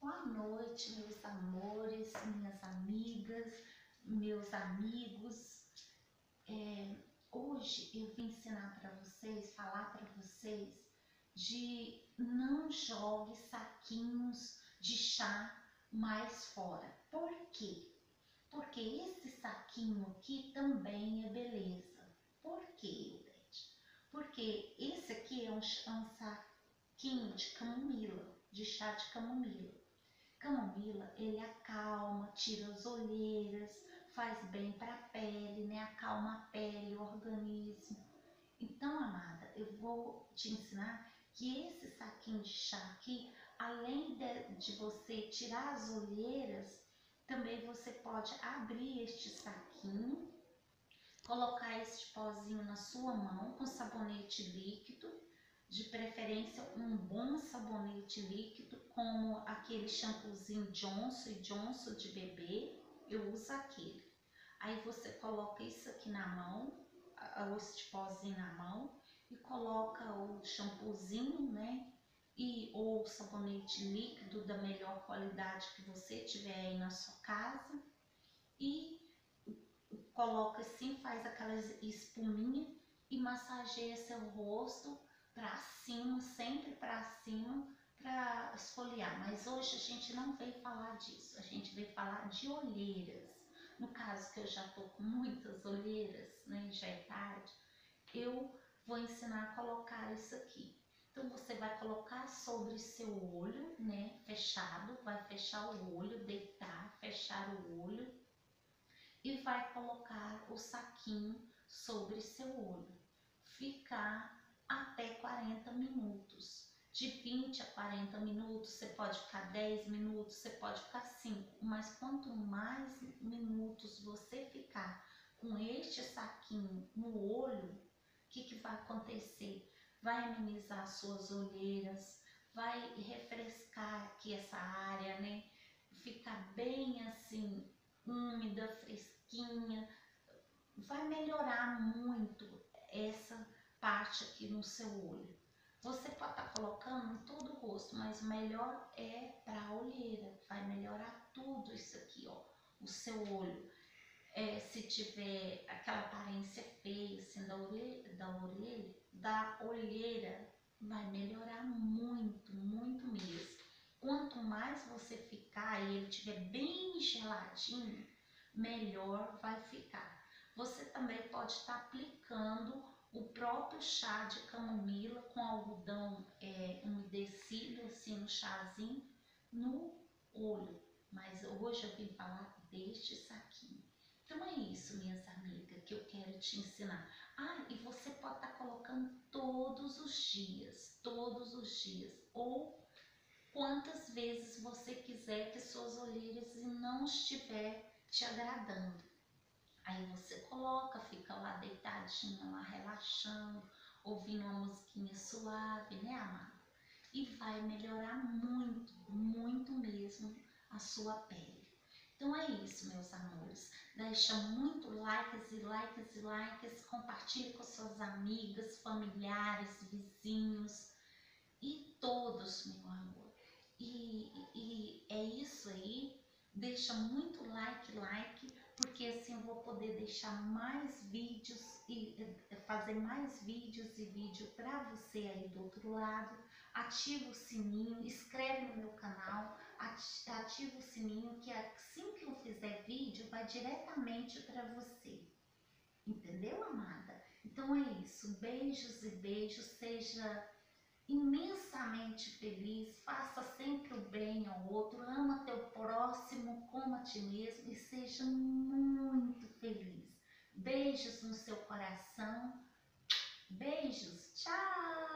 Boa noite, meus amores, minhas amigas, meus amigos. Hoje eu vim ensinar para vocês, falar para vocês de não jogue saquinhos de chá mais fora. Por quê? Porque esse saquinho aqui também é beleza. Por quê, Odete? Porque esse aqui é um saquinho de camomila, de chá de camomila. Camomila, ele acalma, tira as olheiras, faz bem para a pele, né? Acalma a pele, o organismo. Então, amada, eu vou te ensinar que esse saquinho de chá aqui, além de você tirar as olheiras, também você pode abrir este saquinho, colocar este pozinho na sua mão com sabonete líquido, de preferência um bom sabonete líquido, como aquele shampoozinho Johnson & Johnson de bebê, eu uso aquele. Aí você coloca isso aqui na mão, este pozinho na mão, e coloca o shampoozinho, né? Ou sabonete líquido da melhor qualidade que você tiver aí na sua casa, e coloca assim, faz aquela espuminha e massageia seu rosto para cima, sempre para cima, para esfoliar. Mas hoje a gente não veio falar disso, a gente veio falar de olheiras. No caso que eu já tô com muitas olheiras, né, já é tarde, eu vou ensinar a colocar isso aqui. Então você vai colocar sobre seu olho, né, fechado, vai fechar o olho, deitar, fechar o olho e vai colocar o saquinho sobre seu olho. Ficar até 40 minutos. De 20 a 40 minutos, você pode ficar 10 minutos, você pode ficar 5. Mas quanto mais minutos você ficar com este saquinho no olho, o que vai acontecer? Vai amenizar suas olheiras, vai refrescar aqui essa área, né? Ficar bem assim, úmida, fresquinha. Vai melhorar muito essa parte aqui no seu olho. Você pode estar colocando em todo o rosto, mas o melhor é para a olheira. Vai melhorar tudo isso aqui, ó. O seu olho. Se tiver aquela aparência feia assim, da olheira, vai melhorar muito, muito mesmo. Quanto mais você ficar e ele estiver bem geladinho, melhor vai ficar. Você também pode estar aplicando o próprio chá de camomila com algodão umedecido, assim, no chazinho, no olho. Mas hoje eu vim falar deste saquinho. Então é isso, minhas amigas, que eu quero te ensinar. E você pode estar colocando todos os dias, ou quantas vezes você quiser que suas olheiras não estiver te agradando. Aí você coloca, fica lá deitadinha, lá relaxando, ouvindo uma musiquinha suave, né, amada? E vai melhorar muito, muito mesmo a sua pele. Então é isso, meus amores. Deixa muito likes e likes e likes, compartilhe com suas amigas, familiares, vizinhos e todos, meu amor. E é isso aí. Deixa muito like, porque assim eu vou poder deixar mais vídeos e fazer mais vídeos e vídeo para você aí do outro lado. Ativa o sininho, inscreve no meu canal, ativa o sininho que assim que eu fizer vídeo vai diretamente para você. Entendeu, amada? Então é isso. Beijos e beijos. Seja imensamente feliz, faça sempre o bem ao outro, ama teu próximo como a ti mesmo e seja muito feliz. Beijos no seu coração, beijos, tchau!